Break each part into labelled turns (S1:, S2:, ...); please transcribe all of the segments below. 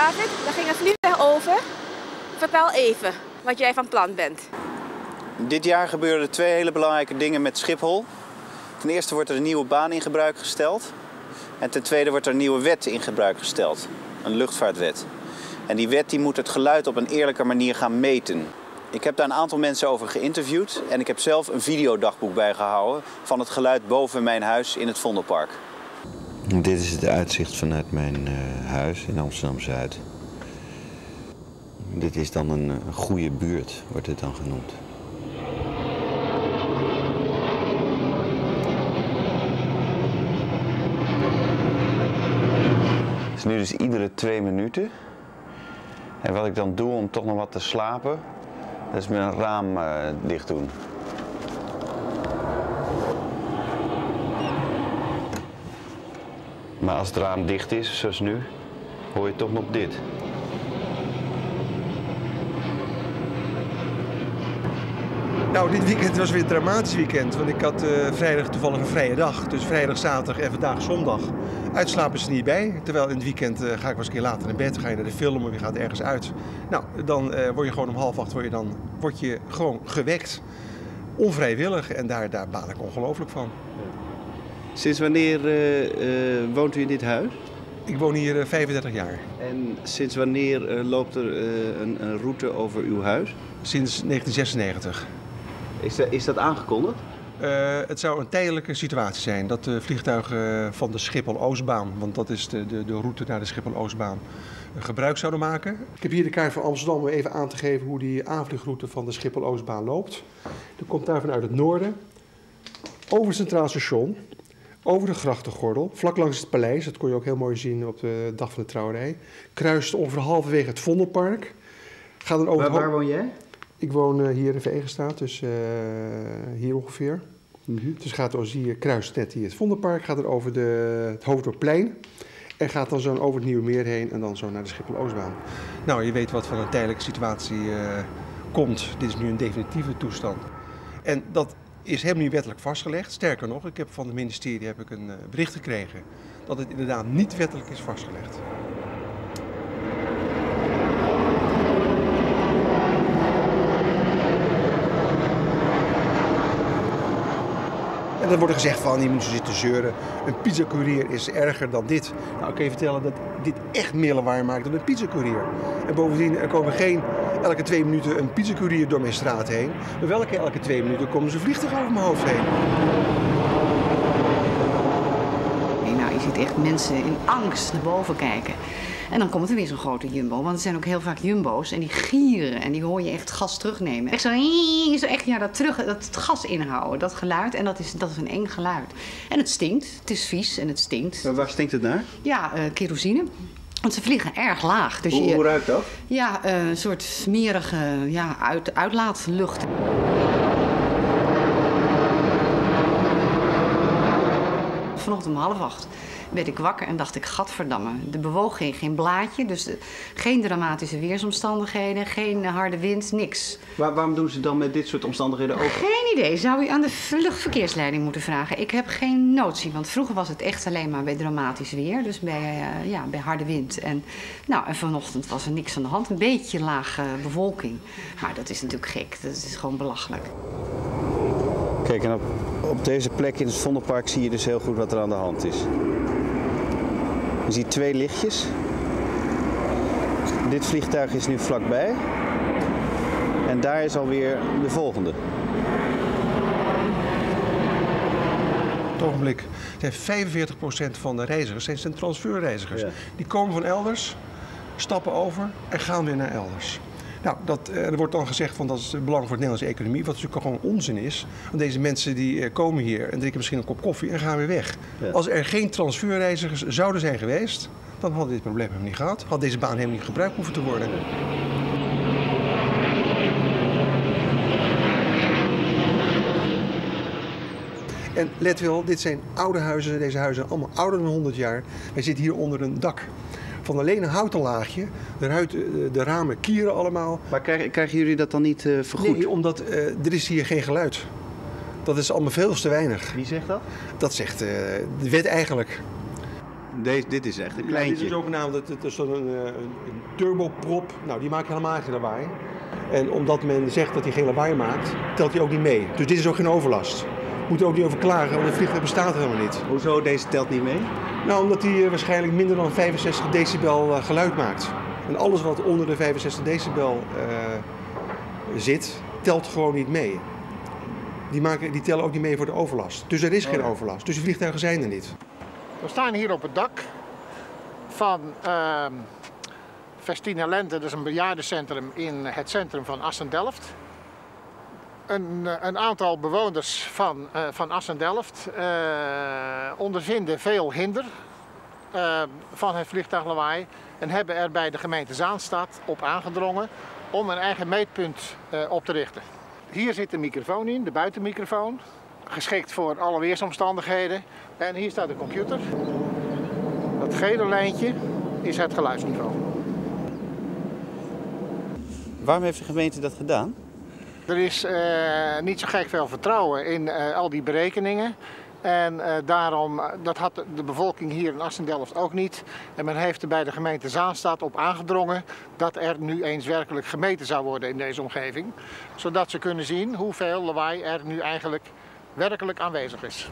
S1: David, daar ging een vliegtuig over. Vertel even wat jij van plan bent.
S2: Dit jaar gebeuren er twee hele belangrijke dingen met Schiphol. Ten eerste wordt er een nieuwe baan in gebruik gesteld. En ten tweede wordt er een nieuwe wet in gebruik gesteld. Een luchtvaartwet. En die wet die moet het geluid op een eerlijke manier gaan meten. Ik heb daar een aantal mensen over geïnterviewd. En ik heb zelf een videodagboek bijgehouden van het geluid boven mijn huis in het Vondelpark. Dit is het uitzicht vanuit mijn huis in Amsterdam-Zuid. Dit is dan een goede buurt, wordt het dan genoemd. Het is nu dus iedere 2 minuten. En wat ik dan doe om toch nog wat te slapen, dat is mijn raam dicht doen. Maar als het raam dicht is, zoals nu, hoor je toch nog dit.
S3: Nou, dit weekend was weer een dramatisch weekend, want ik had vrijdag toevallig een vrije dag. Dus vrijdag, zaterdag en vandaag zondag. Uitslapen is er niet bij, terwijl in het weekend ga ik wel eens een keer later naar bed, ga je naar de film of je gaat ergens uit. Nou, dan word je gewoon om 7:30 word je gewoon gewekt. Onvrijwillig en daar baal ik ongelooflijk van.
S2: Sinds wanneer woont u in dit huis?
S3: Ik woon hier 35 jaar.
S2: En sinds wanneer loopt er een route over uw huis?
S3: Sinds 1996.
S2: Is dat aangekondigd?
S3: Het zou een tijdelijke situatie zijn dat de vliegtuigen van de Schiphol-Oostbaan, want dat is de route naar de Schiphol-Oostbaan, gebruik zouden maken. Ik heb hier de kaart van Amsterdam om even aan te geven hoe die aanvliegroute van de Schiphol-Oostbaan loopt. Die komt daar vanuit het noorden, over het Centraal Station, over de grachtengordel, vlak langs het paleis, dat kon je ook heel mooi zien op de dag van de trouwerij. Kruist ongeveer halverwege het Vondelpark. Gaat dan over
S2: waar woon jij?
S3: Ik woon hier in Vegestraat, dus hier ongeveer. Dus gaat als hier kruist net hier het Vondelpark, gaat er over het Hoofddorpplein en gaat dan zo over het Nieuwe Meer heen en dan zo naar de Schiphol-Oostbaan. Nou, je weet wat van een tijdelijke situatie komt. Dit is nu een definitieve toestand. En dat is helemaal niet wettelijk vastgelegd. Sterker nog, ik heb van het ministerie een bericht gekregen dat het inderdaad niet wettelijk is vastgelegd. En dan wordt er gezegd van, je moet zo zitten zeuren. Een pizzacourier is erger dan dit. Nou, ik kan je vertellen dat dit echt meer lawaai maakt dan een pizzacourier. En bovendien, er komen geen elke 2 minuten een pizzacourier door mijn straat heen. Maar wel elke 2 minuten komen ze vliegtuig over mijn hoofd heen.
S4: Nou, je ziet echt mensen in angst naar boven kijken. En dan komt er weer zo'n grote jumbo, want er zijn ook heel vaak jumbo's en die gieren en die hoor je echt gas terugnemen. Echt zo echt ja, dat het gas inhouden, dat geluid, en dat is een eng geluid. En het stinkt, het is vies en het stinkt.
S2: Maar waar stinkt het naar?
S4: Ja, kerosine. Want ze vliegen erg laag. Dus
S2: hoe ruikt dat?
S4: Ja, een soort smerige uitlaatlucht. Vanochtend om 7:30 werd ik wakker en dacht ik, gadverdamme. Er bewoog geen blaadje, dus geen dramatische weersomstandigheden, geen harde wind, niks.
S2: Waarom doen ze dan met dit soort omstandigheden ook?
S4: Geen idee. Zou u aan de luchtverkeersleiding moeten vragen. Ik heb geen notie, want vroeger was het echt alleen maar bij dramatisch weer. Dus bij harde wind. En vanochtend was er niks aan de hand. Een beetje lage bewolking. Maar dat is natuurlijk gek. Dat is gewoon belachelijk.
S2: Kijk, en op deze plek in het Vondelpark zie je dus heel goed wat er aan de hand is. Je ziet 2 lichtjes. Dit vliegtuig is nu vlakbij. En daar is alweer de volgende.
S3: Het ogenblik zijn 45% van de reizigers zijn transferreizigers. Ja. Die komen van elders, stappen over en gaan weer naar elders. Nou, er wordt dan gezegd van dat is belangrijk voor de Nederlandse economie, wat natuurlijk gewoon onzin is. Want deze mensen die komen hier en drinken misschien een kop koffie en gaan weer weg. Ja. Als er geen transferreizigers zouden zijn geweest, dan hadden we dit probleem helemaal niet gehad. Had deze baan helemaal niet gebruikt hoeven te worden. En let wel, dit zijn oude huizen. Deze huizen zijn allemaal ouder dan 100 jaar. Wij zitten hier onder een dak. Van alleen een houten laagje, de ramen kieren allemaal.
S2: Maar krijgen jullie dat dan niet vergoed?
S3: Nee, omdat er is hier geen geluid. Dat is allemaal veel te weinig.
S2: Wie zegt dat?
S3: Dat zegt de wet eigenlijk.
S2: Dit is echt een
S3: Ja,
S2: kleintje.
S3: dit is zogenaamd een turboprop. Nou, die maakt helemaal geen lawaai. En omdat men zegt dat hij geen lawaai maakt, telt hij ook niet mee. Dus dit is ook geen overlast. Moet er ook niet over klagen, want het vliegtuig bestaat helemaal niet.
S2: Hoezo, deze telt niet mee?
S3: Nou, omdat hij waarschijnlijk minder dan 65 decibel geluid maakt. En alles wat onder de 65 decibel zit, telt gewoon niet mee. Die tellen ook niet mee voor de overlast. Dus er is geen overlast. Dus die vliegtuigen zijn er niet.
S5: We staan hier op het dak van Festina Lente, dat is een bejaardencentrum in het centrum van Assen-Delft. Een aantal bewoners van Assen-Delft ondervinden veel hinder van het vliegtuiglawaai en hebben er bij de gemeente Zaanstad op aangedrongen om een eigen meetpunt op te richten. Hier zit de microfoon in, de buitenmicrofoon, geschikt voor alle weersomstandigheden. En hier staat de computer. Dat gele lijntje is het geluidsniveau.
S2: Waarom heeft de gemeente dat gedaan?
S5: Er is niet zo gek veel vertrouwen in al die berekeningen. En daarom, dat had de bevolking hier in Assen-Delft ook niet. En men heeft er bij de gemeente Zaanstad op aangedrongen dat er nu eens werkelijk gemeten zou worden in deze omgeving. Zodat ze kunnen zien hoeveel lawaai er nu eigenlijk werkelijk aanwezig is.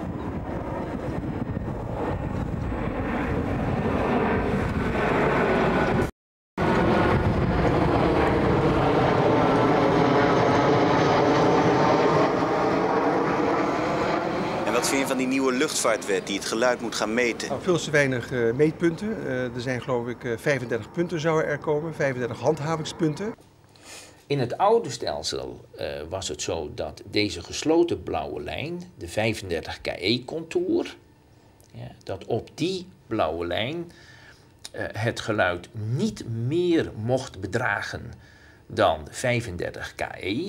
S2: Wat vind je van die nieuwe luchtvaartwet die het geluid moet gaan meten?
S3: Nou, veel te weinig meetpunten. Er zijn geloof ik 35 punten zouden er komen, 35 handhavingspunten.
S6: In het oude stelsel was het zo dat deze gesloten blauwe lijn, de 35 KE-contour, ja, dat op die blauwe lijn het geluid niet meer mocht bedragen dan 35 KE.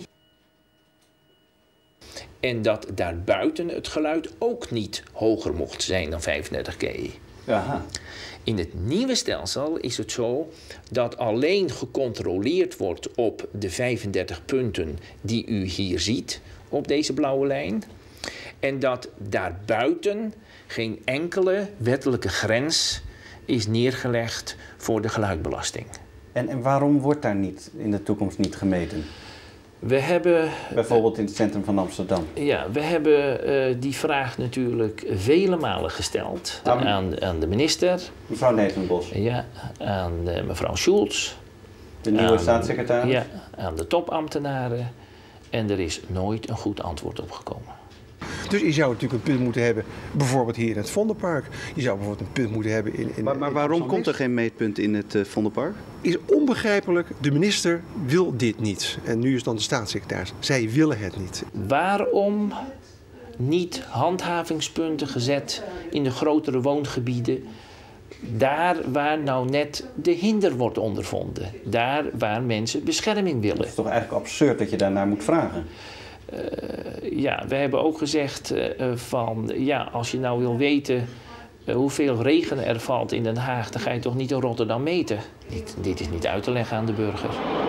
S6: En dat daarbuiten het geluid ook niet hoger mocht zijn dan 35 KE.
S2: Aha.
S6: In het nieuwe stelsel is het zo dat alleen gecontroleerd wordt op de 35 punten die u hier ziet op deze blauwe lijn. En dat daarbuiten geen enkele wettelijke grens is neergelegd voor de geluidbelasting.
S2: En waarom wordt daar niet in de toekomst niet gemeten?
S6: We hebben,
S2: Bijvoorbeeld in het centrum van Amsterdam.
S6: ja, we hebben die vraag natuurlijk vele malen gesteld aan de minister.
S2: Mevrouw Nevenbos,
S6: Ja, aan mevrouw Schulz.
S2: de nieuwe staatssecretaris.
S6: Ja, aan de topambtenaren. En er is nooit een goed antwoord op gekomen.
S3: Dus je zou natuurlijk een punt moeten hebben, bijvoorbeeld hier in het Vondelpark. Je zou bijvoorbeeld een punt moeten hebben in
S2: Maar waarom komt er geen meetpunt in het Vondelpark?
S3: Is onbegrijpelijk, de minister wil dit niet. En nu is dan de staatssecretaris. Zij willen het niet.
S6: Waarom niet handhavingspunten gezet in de grotere woongebieden? Daar waar nou net de hinder wordt ondervonden. Daar waar mensen bescherming willen.
S2: Het is toch eigenlijk absurd dat je daarnaar moet vragen?
S6: Ja, we hebben ook gezegd van, ja, als je nou wil weten hoeveel regen er valt in Den Haag, dan ga je toch niet in Rotterdam meten. Dit is niet uit te leggen aan de burger.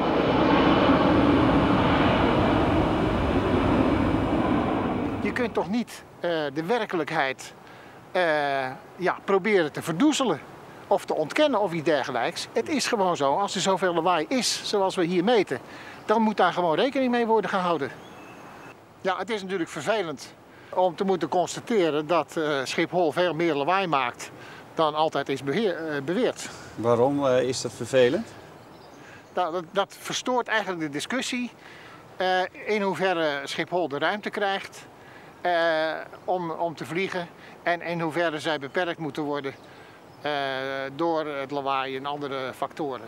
S5: Je kunt toch niet de werkelijkheid proberen te verdoezelen of te ontkennen of iets dergelijks. Het is gewoon zo, als er zoveel lawaai is zoals we hier meten, dan moet daar gewoon rekening mee worden gehouden. Ja, het is natuurlijk vervelend om te moeten constateren dat Schiphol veel meer lawaai maakt dan altijd is beweerd.
S2: Waarom is dat vervelend?
S5: Nou, dat verstoort eigenlijk de discussie in hoeverre Schiphol de ruimte krijgt om te vliegen en in hoeverre zij beperkt moeten worden door het lawaai en andere factoren.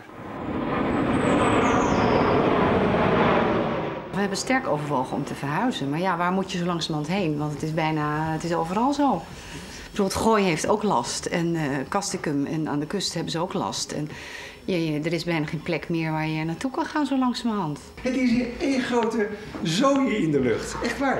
S4: We hebben sterk overwogen om te verhuizen. Maar ja, waar moet je zo langzamerhand heen? Want het is overal zo. Bijvoorbeeld Gooi heeft ook last. En Castricum en aan de kust hebben ze ook last. En er is bijna geen plek meer waar je naartoe kan gaan zo langzamerhand.
S3: Het is hier één grote zooi in de lucht. Echt waar.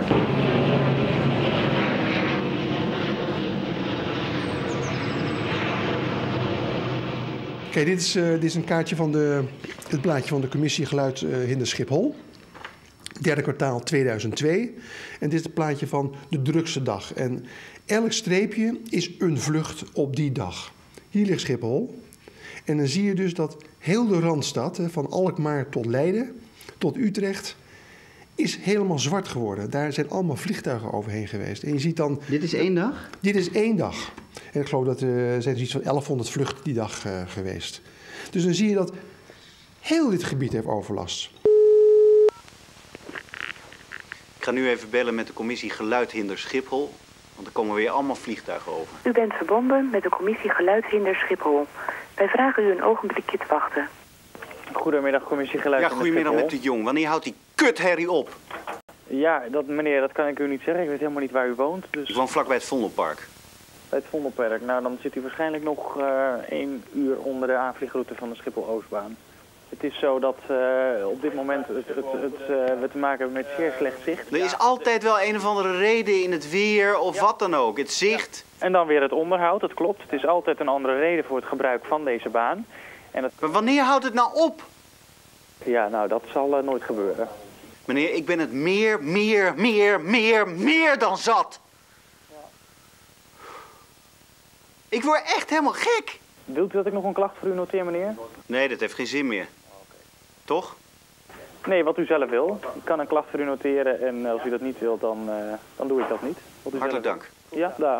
S3: Kijk, dit is een kaartje van het blaadje van de commissie Geluid Hinder Schiphol. derde kwartaal 2002. En dit is het plaatje van de drukste dag. En elk streepje is een vlucht op die dag. Hier ligt Schiphol. En dan zie je dus dat heel de Randstad, van Alkmaar tot Leiden, tot Utrecht, is helemaal zwart geworden. Daar zijn allemaal vliegtuigen overheen geweest. En je ziet dan...
S2: Dit is 1 dag?
S3: Dit is 1 dag. En ik geloof dat er zijn iets van 1100 vluchten die dag geweest. Dus dan zie je dat heel dit gebied heeft overlast.
S2: Ik ga nu even bellen met de commissie Geluidhinder Schiphol. Want er komen weer allemaal vliegtuigen over.
S7: U bent verbonden met de commissie Geluidhinder Schiphol. Wij vragen u een ogenblikje te wachten.
S8: Goedemiddag, commissie Geluidhinder
S2: Ja, goedemiddag met de Jong. Wanneer houdt die kutherrie op?
S8: Ja, meneer, dat kan ik u niet zeggen. Ik weet helemaal niet waar u woont. Dus...
S2: Ik woon vlakbij het Vondelpark.
S8: Bij het Vondelpark. Nou, dan zit u waarschijnlijk nog 1 uur onder de aanvliegroute van de Schiphol-Oostbaan. Het is zo dat op dit moment we te maken hebben met zeer slecht zicht.
S2: Er is altijd wel een of andere reden in het weer of wat dan ook. Het zicht.
S8: Ja. En dan weer het onderhoud, dat klopt. Het is altijd een andere reden voor het gebruik van deze baan. En
S2: Maar wanneer houdt het nou op?
S8: Ja, nou, dat zal nooit gebeuren.
S2: Meneer, ik ben het meer dan zat. Ja. Ik word echt helemaal gek.
S8: Wilt u dat ik nog een klacht voor u noteer, meneer?
S2: Nee, dat heeft geen zin meer. Toch?
S8: Nee, wat u zelf wil. Ik kan een klacht voor u noteren en als u dat niet wilt, dan doe ik dat niet.
S2: Hartelijk dank.
S8: Ja, dag.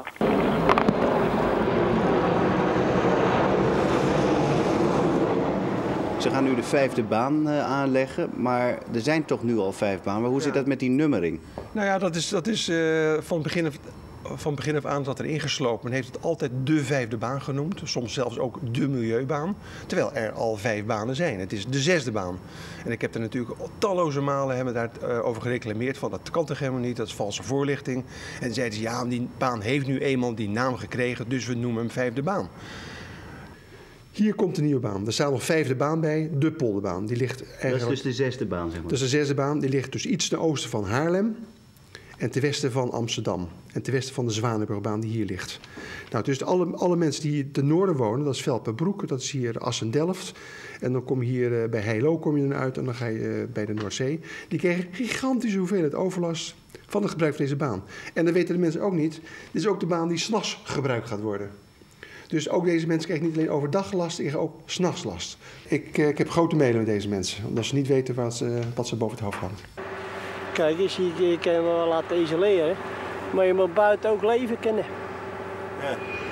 S2: Ze gaan nu de 5e baan aanleggen, maar er zijn toch nu al 5 banen. Maar hoe zit dat met die nummering?
S3: Nou ja, dat is van begin af aan dat er ingeslopen. Men heeft het altijd de 5e baan genoemd. Soms zelfs ook de milieubaan. Terwijl er al 5 banen zijn. Het is de 6e baan. En ik heb er natuurlijk talloze malen hebben daarover gereclameerd. Van dat kan toch helemaal niet, dat is valse voorlichting. En zeiden ze, ja, die baan heeft nu eenmaal die naam gekregen. Dus we noemen hem 5e baan. Hier komt de nieuwe baan. Er staat nog 5e baan bij, de Polderbaan. Die ligt
S2: eigenlijk... Dat is dus de 6e baan, zeg maar.
S3: Dat is de 6e baan. Die ligt dus iets ten oosten van Haarlem en ten westen van Amsterdam. En ten westen van de Zwanenburgbaan die hier ligt. Nou, dus alle mensen die hier ten noorden wonen, dat is Velperbroek, dat is hier Assen-Delft. En dan kom je hier bij Heilo kom je dan uit en dan ga je bij de Noordzee. Die kregen gigantische hoeveelheid overlast van het gebruik van deze baan. En dat weten de mensen ook niet. Dit is ook de baan die 's nachts gebruikt gaat worden. Dus ook deze mensen krijgen niet alleen overdag last, die krijgen ook 's nachts last. Ik heb grote medelijden met deze mensen, omdat ze niet weten wat ze boven het hoofd hangt.
S9: Kijk eens, je kan je wel laten isoleren, maar je moet buiten ook leven kennen.
S2: Ja.